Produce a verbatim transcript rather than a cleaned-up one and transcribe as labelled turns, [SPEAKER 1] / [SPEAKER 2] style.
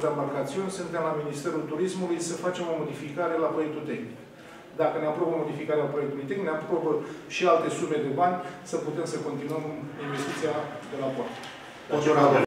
[SPEAKER 1] de embarcațiuni, suntem la Ministerul Turismului să facem o modificare la proiectul tehnic. Dacă ne aprobă modificarea proiectului tehnic, ne aprobă și alte sume de bani să putem să continuăm investiția de la port.